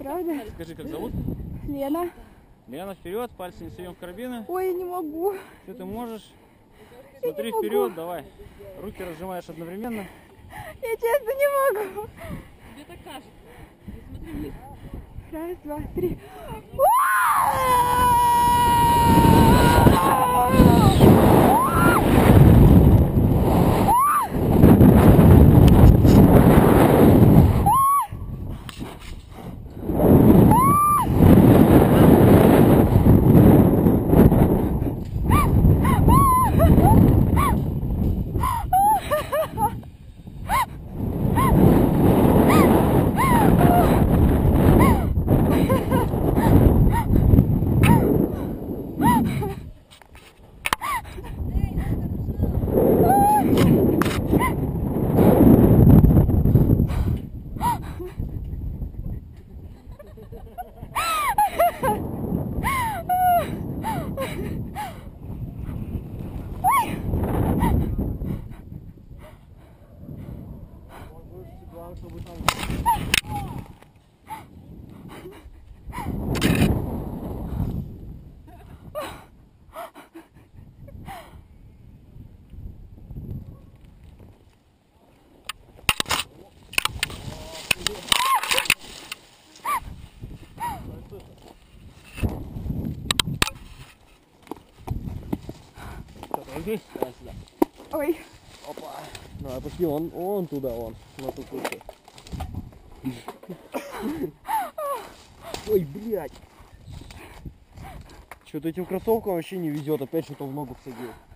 Правда? Скажи, как зовут? Лена. Лена, вперед, пальцы не суем в карабины. Ой, я не могу. Все ты можешь. Смотри вперед, давай. Руки разжимаешь одновременно. Я честно не могу. Тебе так кажется. Не смотри вниз. Раз, два, три. Иди, давай сюда. Ой. Опа. Давай, пошли, он туда, он. На ту кучу. Ой, блядь. Что-то этим кроссовкам вообще не везет, опять что-то в ногу всадил.